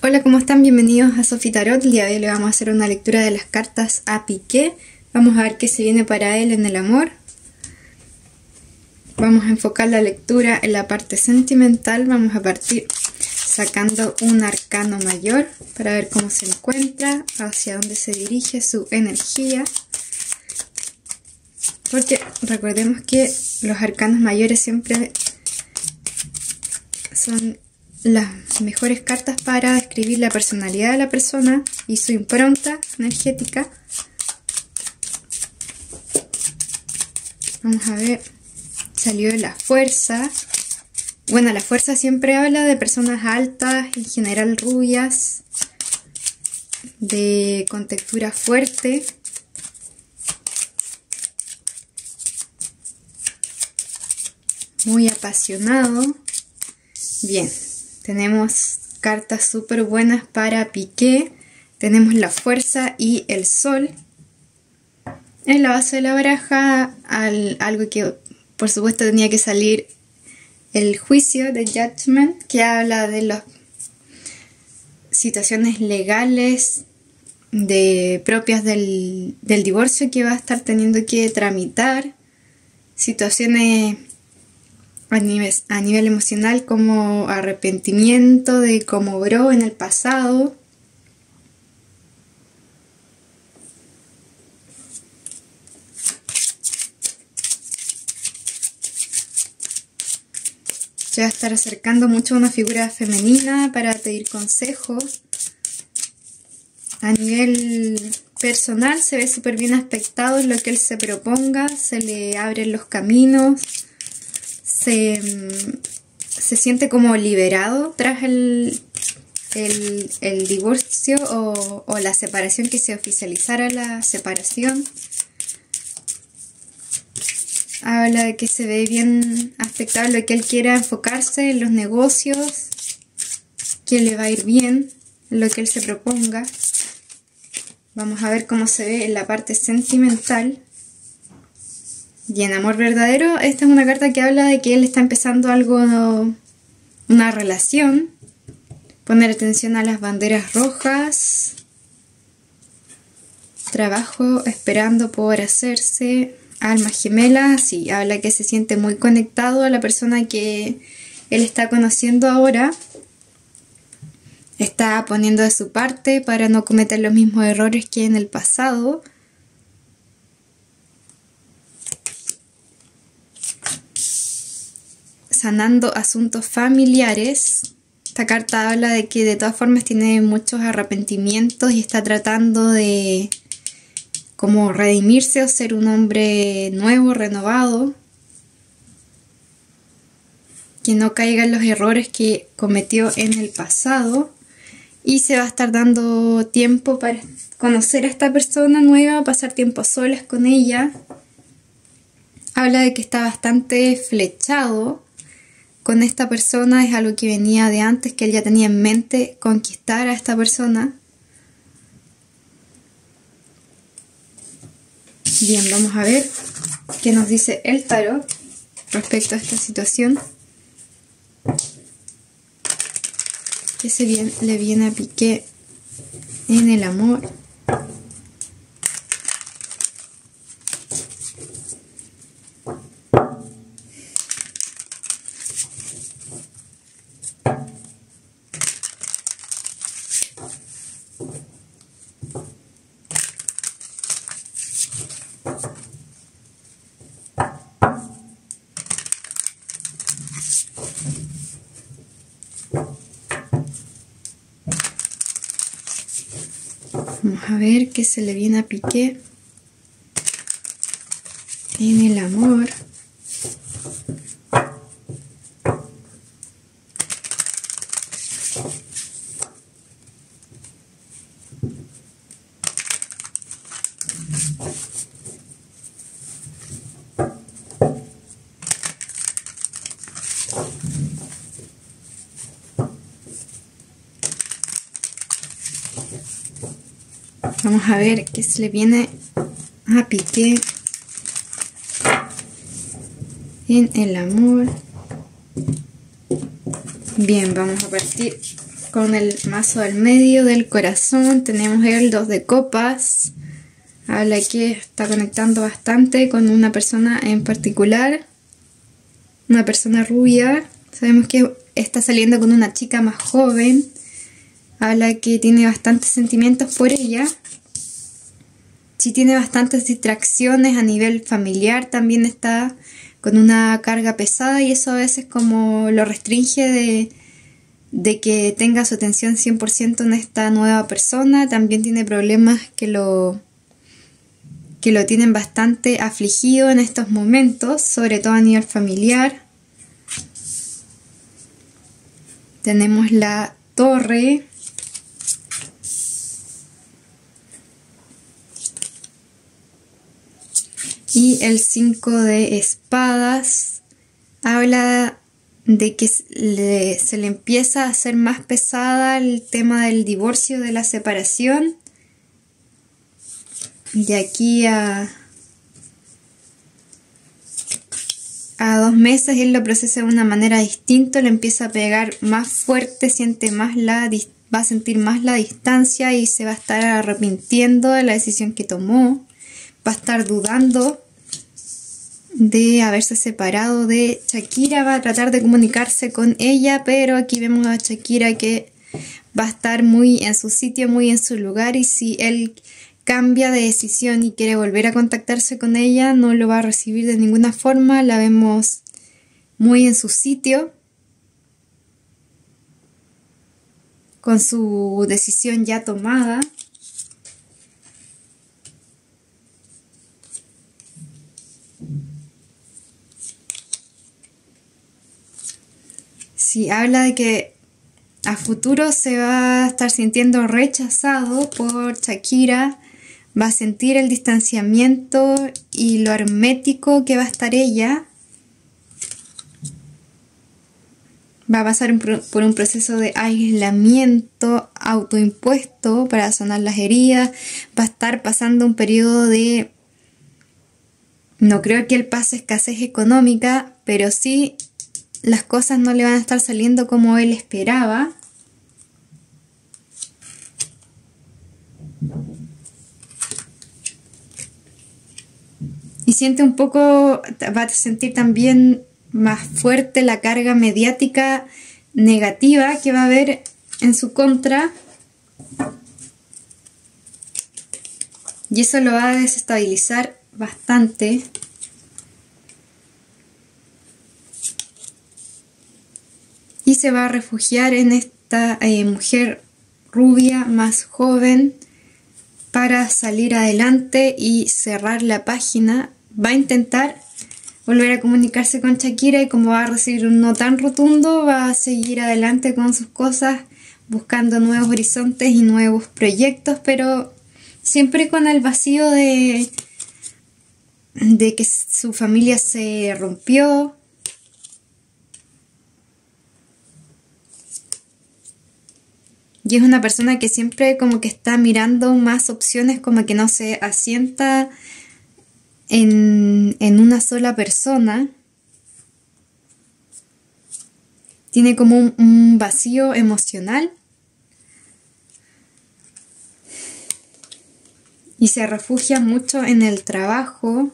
Hola, ¿cómo están? Bienvenidos a Sofi Tarot. El día de hoy le vamos a hacer una lectura de las cartas a Piqué. Vamos a ver qué se viene para él en el amor. Vamos a enfocar la lectura en la parte sentimental. Vamos a partir sacando un arcano mayor para ver cómo se encuentra, hacia dónde se dirige su energía. Porque recordemos que los arcanos mayores siempre son las mejores cartas para describir la personalidad de la persona y su impronta energética. Vamos a ver, salió la fuerza. Bueno, la fuerza siempre habla de personas altas, en general rubias, con textura fuerte. Muy apasionado. Bien, tenemos cartas súper buenas para Piqué. Tenemos la fuerza y el sol. En la base de la baraja, algo que por supuesto tenía que salir, el juicio de Judgment, que habla de las situaciones legales propias del divorcio que va a estar teniendo que tramitar, situaciones a nivel emocional como arrepentimiento de cómo obró en el pasado. Se va a estar acercando mucho a una figura femenina para pedir consejos. A nivel personal se ve súper bien aspectado en lo que él se proponga, se le abren los caminos. Se siente como liberado tras el divorcio o la separación, que se oficializara la separación. Habla de que se ve bien aspectado en lo que él quiera enfocarse, en los negocios, que le va a ir bien, en lo que él se proponga. Vamos a ver cómo se ve en la parte sentimental. Bien, amor verdadero. Esta es una carta que habla de que él está empezando una relación. Poner atención a las banderas rojas. Trabajo esperando por hacerse. Alma gemela. Sí, habla que se siente muy conectado a la persona que él está conociendo ahora. Está poniendo de su parte para no cometer los mismos errores que en el pasado. Sanando asuntos familiares. Esta carta habla de que de todas formas tiene muchos arrepentimientos y está tratando de como redimirse o ser un hombre nuevo, renovado, que no caiga en los errores que cometió en el pasado, y se va a estar dando tiempo para conocer a esta persona nueva, pasar tiempo a solas con ella. Habla de que está bastante flechado con esta persona, es algo que venía de antes, que él ya tenía en mente conquistar a esta persona. Bien, vamos a ver qué nos dice el tarot respecto a esta situación. ¿Qué le viene a Piqué en el amor? Vamos a ver qué se le viene a Piqué en el amor. Vamos a ver qué se le viene a Piqué en el amor. Bien, vamos a partir con el mazo del medio del corazón. Tenemos el 2 de copas. Habla que está conectando bastante con una persona en particular. Una persona rubia. Sabemos que está saliendo con una chica más joven. Habla que tiene bastantes sentimientos por ella. Sí tiene bastantes distracciones a nivel familiar. También está con una carga pesada y eso a veces como lo restringe de que tenga su atención 100% en esta nueva persona. También tiene problemas que lo tienen bastante afligido en estos momentos, sobre todo a nivel familiar. Tenemos la torre. Y el 5 de espadas habla de que se le empieza a hacer más pesada el tema del divorcio, de la separación. De aquí a 2 meses él lo procesa de una manera distinta, le empieza a pegar más fuerte, siente más va a sentir más la distancia y se va a estar arrepintiendo de la decisión que tomó. Va a estar dudando de haberse separado de Shakira, va a tratar de comunicarse con ella, pero aquí vemos a Shakira que va a estar muy en su sitio, muy en su lugar, y si él cambia de decisión y quiere volver a contactarse con ella, no lo va a recibir de ninguna forma. La vemos muy en su sitio, con su decisión ya tomada. Sí, habla de que a futuro se va a estar sintiendo rechazado por Shakira, va a sentir el distanciamiento y lo hermético que va a estar ella. Va a pasar por un proceso de aislamiento autoimpuesto para sanar las heridas. Va a estar pasando un periodo de... No creo que él pase escasez económica, pero sí las cosas no le van a estar saliendo como él esperaba. Y siente un poco, va a sentir también más fuerte la carga mediática negativa que va a haber en su contra. Y eso lo va a desestabilizar bastante. Y se va a refugiar en esta mujer rubia más joven para salir adelante y cerrar la página. Va a intentar volver a comunicarse con Shakira y como va a recibir un no tan rotundo, va a seguir adelante con sus cosas, buscando nuevos horizontes y nuevos proyectos, pero siempre con el vacío de que su familia se rompió. Y es una persona que siempre como que está mirando más opciones, como que no se asienta en una sola persona. Tiene como un vacío emocional. Y se refugia mucho en el trabajo.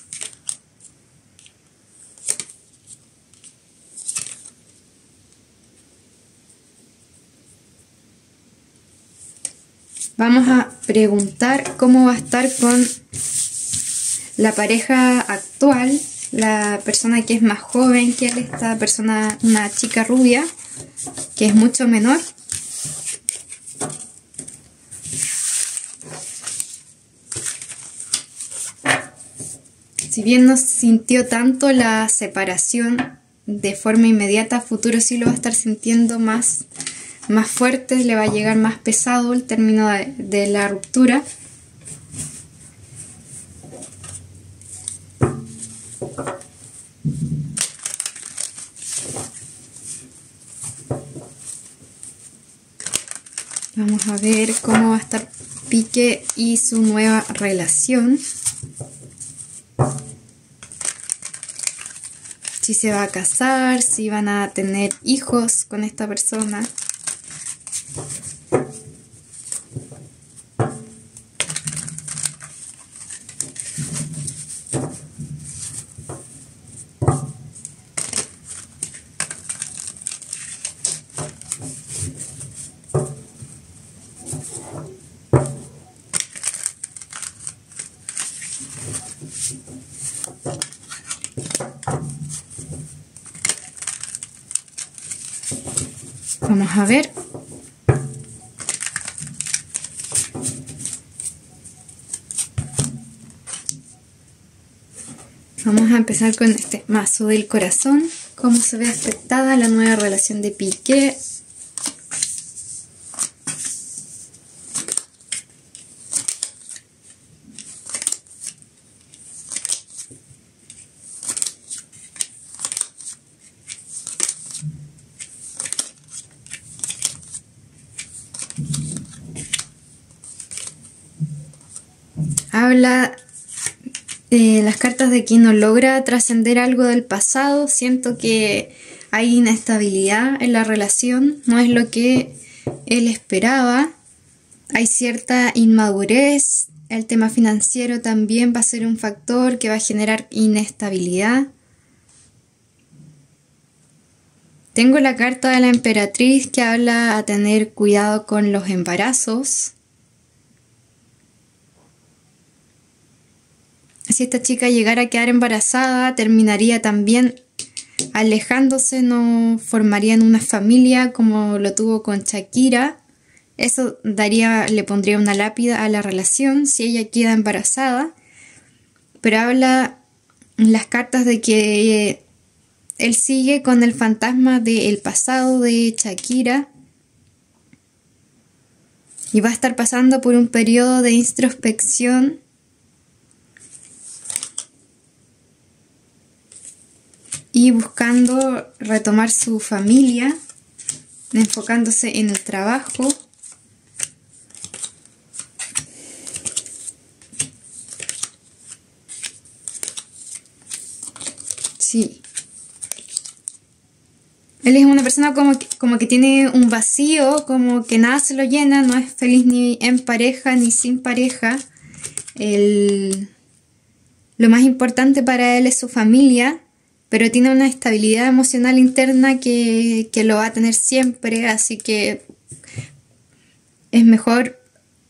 Vamos a preguntar cómo va a estar con la pareja actual, la persona que es más joven que él, esta persona, una chica rubia, que es mucho menor. Si bien no sintió tanto la separación de forma inmediata, a futuro sí lo va a estar sintiendo más fuerte, le va a llegar más pesado el término de la ruptura. Vamos a ver cómo va a estar Piqué y su nueva relación. Si se va a casar, si van a tener hijos con esta persona. Vamos a ver. Vamos a empezar con este mazo del corazón. Cómo se ve afectada la nueva relación de Piqué. Habla las cartas de quien no logra trascender algo del pasado. Siento que hay inestabilidad en la relación, no es lo que él esperaba. Hay cierta inmadurez. El tema financiero también va a ser un factor que va a generar inestabilidad. Tengo la carta de la emperatriz que habla a tener cuidado con los embarazos. Si esta chica llegara a quedar embarazada, terminaría también alejándose, no formarían una familia como lo tuvo con Shakira. Eso le pondría una lápida a la relación si ella queda embarazada. Pero habla en las cartas de que él sigue con el fantasma del pasado de Shakira y va a estar pasando por un periodo de introspección. Y buscando retomar su familia, enfocándose en el trabajo. Sí. Él es una persona como que tiene un vacío, como que nada se lo llena, no es feliz ni en pareja ni sin pareja. Lo más importante para él es su familia. Pero tiene una estabilidad emocional interna que lo va a tener siempre, así que es mejor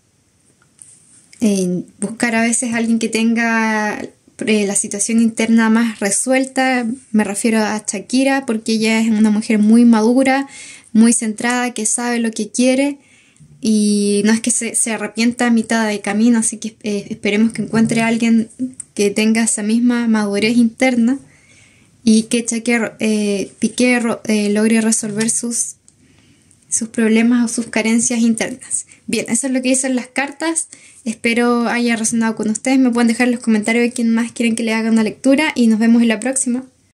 buscar a veces a alguien que tenga la situación interna más resuelta. Me refiero a Shakira, porque ella es una mujer muy madura, muy centrada, que sabe lo que quiere y no es que se arrepienta a mitad de camino, así que esperemos que encuentre a alguien que tenga esa misma madurez interna. Y que Piqué logre resolver sus problemas o sus carencias internas. Bien, eso es lo que dicen las cartas. Espero haya resonado con ustedes. Me pueden dejar en los comentarios de quién más quieren que le haga una lectura. Y nos vemos en la próxima.